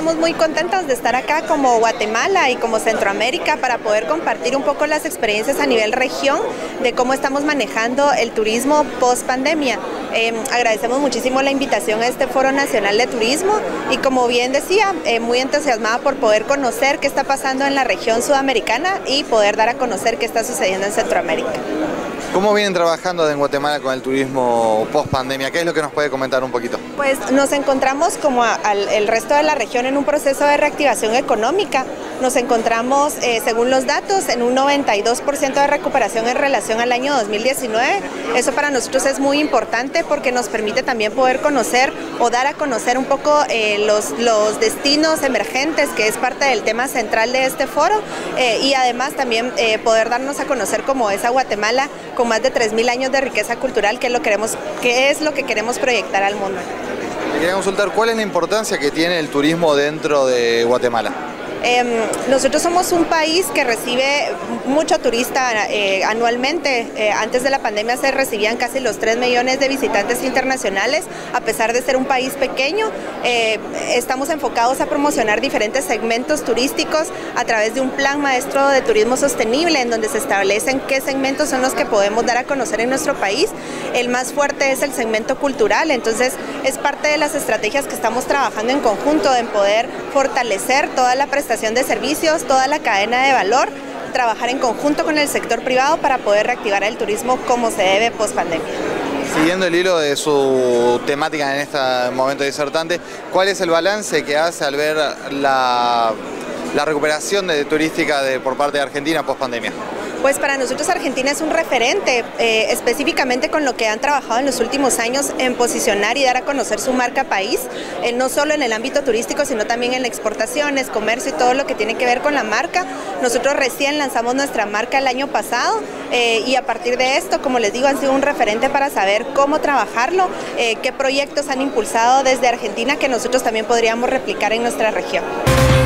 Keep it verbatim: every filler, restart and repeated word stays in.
Estamos muy contentos de estar acá como Guatemala y como Centroamérica para poder compartir un poco las experiencias a nivel región de cómo estamos manejando el turismo post pandemia. Eh, agradecemos muchísimo la invitación a este Foro Nacional de Turismo y, como bien decía, eh, muy entusiasmada por poder conocer qué está pasando en la región sudamericana y poder dar a conocer qué está sucediendo en Centroamérica. ¿Cómo vienen trabajando en Guatemala con el turismo post pandemia? ¿Qué es lo que nos puede comentar un poquito? Pues nos encontramos como a, al el resto de la región en un proceso de reactivación económica. Nos encontramos, eh, según los datos, en un noventa y dos por ciento de recuperación en relación al año dos mil diecinueve. Eso para nosotros es muy importante porque nos permite también poder conocer o dar a conocer un poco eh, los, los destinos emergentes, que es parte del tema central de este foro, eh, y además también eh, poder darnos a conocer como esa Guatemala con más de tres mil años de riqueza cultural, que es lo, queremos, que es lo que queremos proyectar al mundo. Le quería consultar, ¿cuál es la importancia que tiene el turismo dentro de Guatemala? Eh, nosotros somos un país que recibe mucho turista eh, anualmente. Eh, antes de la pandemia se recibían casi los tres millones de visitantes internacionales. A pesar de ser un país pequeño, eh, estamos enfocados a promocionar diferentes segmentos turísticos a través de un plan maestro de turismo sostenible, en donde se establecen qué segmentos son los que podemos dar a conocer en nuestro país. El más fuerte es el segmento cultural, entonces es parte de las estrategias que estamos trabajando en conjunto en poder fortalecer toda la prestación de servicios, toda la cadena de valor, trabajar en conjunto con el sector privado para poder reactivar el turismo como se debe post pandemia. Siguiendo el hilo de su temática en este momento disertante, ¿cuál es el balance que hace al ver la, la recuperación de, turística de, por parte de Argentina post pandemia? Pues para nosotros Argentina es un referente, eh, específicamente con lo que han trabajado en los últimos años en posicionar y dar a conocer su marca país, eh, no solo en el ámbito turístico, sino también en exportaciones, comercio y todo lo que tiene que ver con la marca. Nosotros recién lanzamos nuestra marca el año pasado eh, y a partir de esto, como les digo, han sido un referente para saber cómo trabajarlo, eh, qué proyectos han impulsado desde Argentina que nosotros también podríamos replicar en nuestra región.